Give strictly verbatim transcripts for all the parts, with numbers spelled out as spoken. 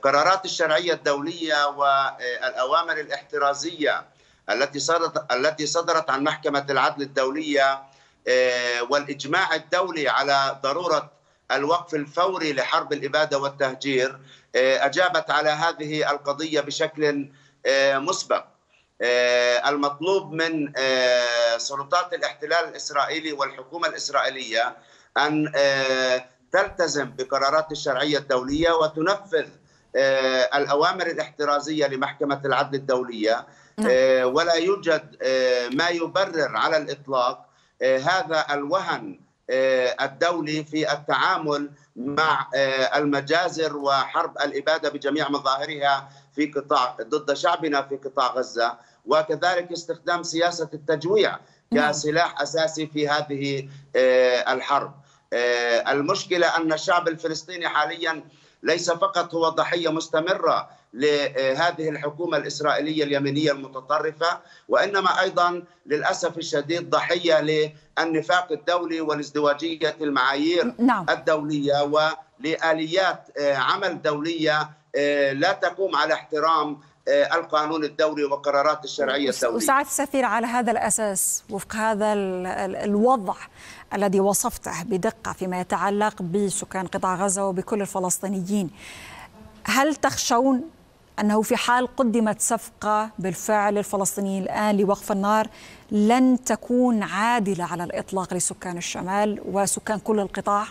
قرارات الشرعية الدولية والأوامر الاحترازية التي صدرت التي صدرت عن محكمة العدل الدولية والإجماع الدولي على ضرورة الوقف الفوري لحرب الإبادة والتهجير أجابت على هذه القضية بشكل مسبق. المطلوب من سلطات الاحتلال الإسرائيلي والحكومة الإسرائيلية أن تلتزم بقرارات الشرعية الدولية وتنفذ الأوامر الاحترازية لمحكمة العدل الدولية، ولا يوجد ما يبرر على الإطلاق هذا الوهن الدولي في التعامل مع المجازر وحرب الإبادة بجميع مظاهرها في قطاع ضد شعبنا في قطاع غزة، وكذلك استخدام سياسة التجويع كسلاح أساسي في هذه الحرب. المشكلة أن الشعب الفلسطيني حاليا ليس فقط هو ضحية مستمرة لهذه الحكومة الإسرائيلية اليمينية المتطرفة، وإنما أيضا للأسف الشديد ضحية للنفاق الدولي والازدواجية المعايير نعم. الدولية ولآليات عمل دولية لا تقوم على احترام القانون الدولي وقرارات الشرعية الدولية. وسعادة السفير، على هذا الأساس وفق هذا الوضع الذي وصفته بدقة فيما يتعلق بسكان قطاع غزة وبكل الفلسطينيين، هل تخشون أنه في حال قدمت صفقة بالفعل للفلسطينيين الآن لوقف النار لن تكون عادلة على الإطلاق لسكان الشمال وسكان كل القطاع؟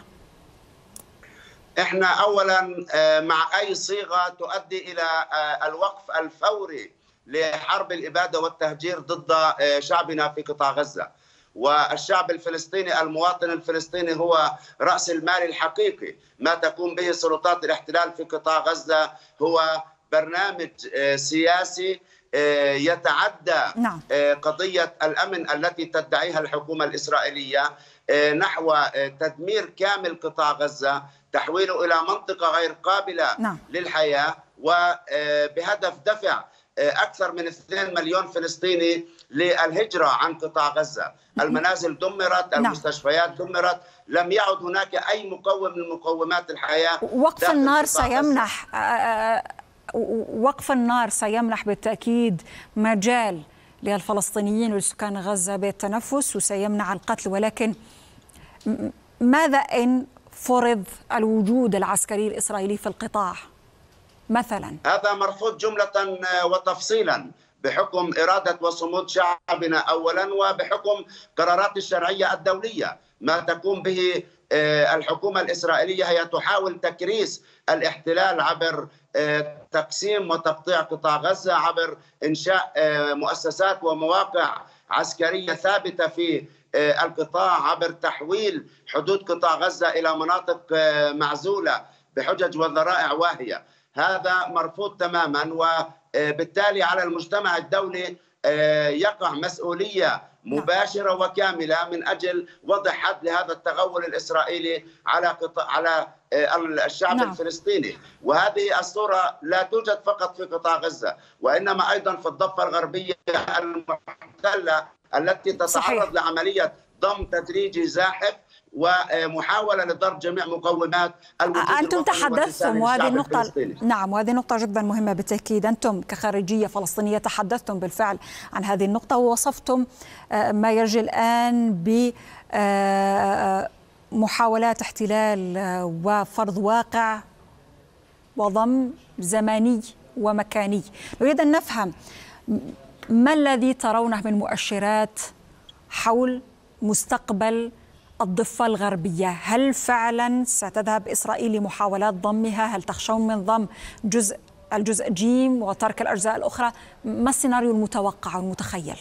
احنا اولا مع اي صيغه تؤدي الى الوقف الفوري لحرب الاباده والتهجير ضد شعبنا في قطاع غزه، والشعب الفلسطيني المواطن الفلسطيني هو راس المال الحقيقي. ما تقوم به سلطات الاحتلال في قطاع غزه هو برنامج سياسي يتعدى نعم. قضيه الامن التي تدعيها الحكومه الاسرائيليه نحو تدمير كامل قطاع غزة، تحويله إلى منطقة غير قابلة نعم. للحياة، وبهدف دفع أكثر من اثنين مليون فلسطيني للهجرة عن قطاع غزة. المنازل دمرت، المستشفيات دمرت، لم يعد هناك أي مقوم من مقومات الحياة. وقف النار سيمنح وقف النار سيمنح بالتأكيد مجال للفلسطينيين ولسكان غزة بالتنفس وسيمنع القتل، ولكن ماذا إن فرض الوجود العسكري الإسرائيلي في القطاع مثلا؟ هذا مرفوض جملة وتفصيلا بحكم إرادة وصمود شعبنا أولا، وبحكم قرارات الشرعية الدولية. ما تقوم به الحكومة الإسرائيلية هي تحاول تكريس الاحتلال عبر تقسيم وتقطيع قطاع غزة، عبر إنشاء مؤسسات ومواقع عسكرية ثابتة في القطاع، عبر تحويل حدود قطاع غزة إلى مناطق معزولة بحجج وذرائع واهية. هذا مرفوض تماما، وبالتالي على المجتمع الدولي يقع مسؤولية مباشرة وكاملة من أجل وضع حد لهذا التغول الإسرائيلي على قطاع على الشعب نعم. الفلسطيني. وهذه الصورة لا توجد فقط في قطاع غزة، وإنما أيضا في الضفة الغربية المحتلة التي تتعرض صحيح. لعملية ضم تدريجي زاحف ومحاولة لضرب جميع مقومات الوجود. أنتم تحدثتم وهذه النقطة نعم وهذه نقطة جدا مهمة بالتأكيد. أنتم كخارجية فلسطينية تحدثتم بالفعل عن هذه النقطة ووصفتم ما يجري الآن بمحاولات احتلال وفرض واقع وضم زماني ومكاني. نريد أن نفهم ما الذي ترونه من مؤشرات حول مستقبل الضفة الغربية؟ هل فعلا ستذهب إسرائيل لمحاولات ضمها؟ هل تخشون من ضم جزء الجزء جيم وترك الأجزاء الأخرى؟ ما السيناريو المتوقع والمتخيل؟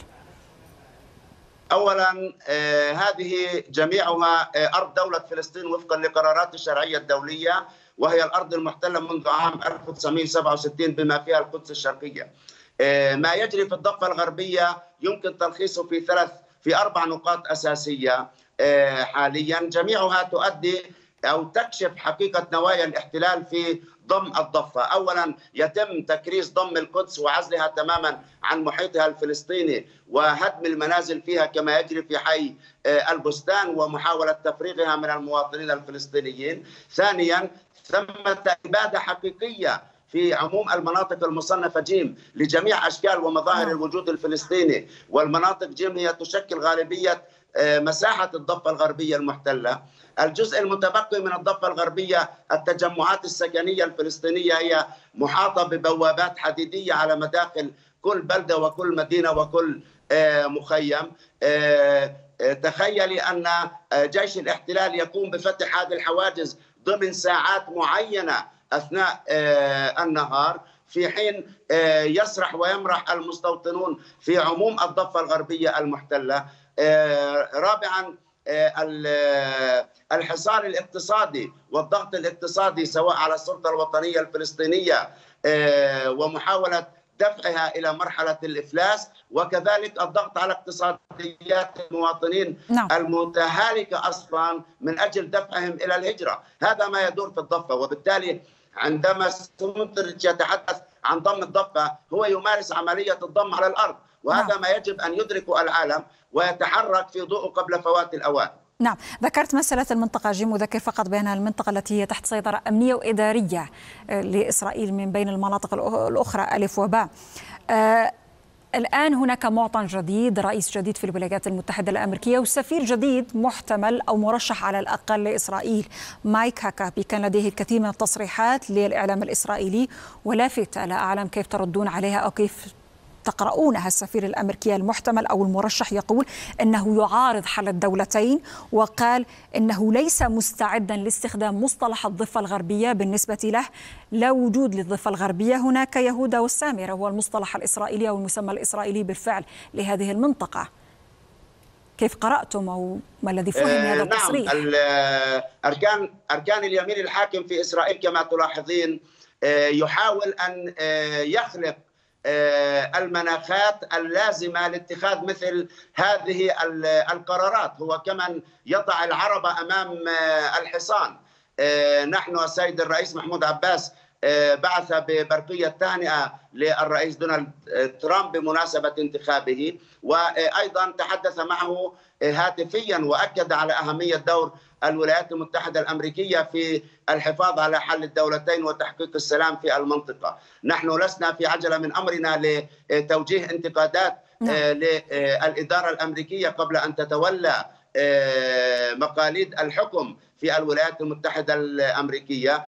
أولا آه هذه جميعها آه أرض دولة فلسطين وفقا لقرارات الشرعية الدولية، وهي الأرض المحتلة منذ عام ألف وتسعمئة وسبعة وستين بما فيها القدس الشرقية. آه ما يجري في الضفة الغربية يمكن تلخيصه في ثلاث في أربع نقاط أساسية حاليا، جميعها تؤدي أو تكشف حقيقة نوايا الاحتلال في ضم الضفة. أولا يتم تكريس ضم القدس وعزلها تماما عن محيطها الفلسطيني وهدم المنازل فيها كما يجري في حي البستان ومحاولة تفريغها من المواطنين الفلسطينيين. ثانيا ثمة إبادة حقيقية في عموم المناطق المصنفة جيم لجميع أشكال ومظاهر الوجود الفلسطيني، والمناطق جيم هي تشكل غالبية مساحة الضفة الغربية المحتلة. الجزء المتبقي من الضفة الغربية التجمعات السكنية الفلسطينية هي محاطة ببوابات حديدية على مداخل كل بلدة وكل مدينة وكل مخيم. تخيلي أن جيش الاحتلال يقوم بفتح هذه الحواجز ضمن ساعات معينة أثناء النهار، في حين يسرح ويمرح المستوطنون في عموم الضفة الغربية المحتلة. رابعا الحصار الاقتصادي والضغط الاقتصادي سواء على السلطة الوطنية الفلسطينية ومحاولة دفعها إلى مرحلة الإفلاس، وكذلك الضغط على اقتصاديات المواطنين نعم. المتهالكة أصلا من أجل دفعهم إلى الهجرة. هذا ما يدور في الضفة، وبالتالي عندما سموتريتش يتحدث عن ضم الضفة هو يمارس عملية الضم على الأرض، وهذا نعم. ما يجب أن يدركه العالم ويتحرك في ضوءه قبل فوات الأوان. نعم، ذكرت مسألة المنطقة جيم، وذكر فقط بأنها المنطقة التي هي تحت سيطرة أمنية وإدارية لإسرائيل من بين المناطق الأخرى ألف وباء. آه الآن هناك معطن جديد، رئيس جديد في الولايات المتحدة الأمريكية وسفير جديد محتمل أو مرشح على الأقل لإسرائيل، مايك هاكابي، كان لديه الكثير من التصريحات للإعلام الإسرائيلي ولافتة، لا أعلم كيف تردون عليها أو كيف تقرؤونها. السفير الأمريكي المحتمل أو المرشح يقول أنه يعارض حل الدولتين، وقال أنه ليس مستعدا لاستخدام مصطلح الضفة الغربية بالنسبة له، لا وجود للضفة الغربية، هناك يهودا والسامرة، هو المصطلح الإسرائيلي أو المسمى الإسرائيلي بالفعل لهذه المنطقة. كيف قرأتم أو ما الذي فهم من هذا التصريح؟ نعم، أركان أركان اليمين الحاكم في إسرائيل كما تلاحظين يحاول أن يخلق المناخات اللازمة لاتخاذ مثل هذه القرارات. هو كمن يضع العرب أمام الحصان. نحن السيد الرئيس محمود عباس بعث ببرقية تهنئة للرئيس دونالد ترامب بمناسبة انتخابه، وأيضا تحدث معه هاتفيا وأكد على أهمية دور الولايات المتحدة الأمريكية في الحفاظ على حل الدولتين وتحقيق السلام في المنطقة. نحن لسنا في عجلة من أمرنا لتوجيه انتقادات للإدارة الأمريكية قبل أن تتولى مقاليد الحكم في الولايات المتحدة الأمريكية.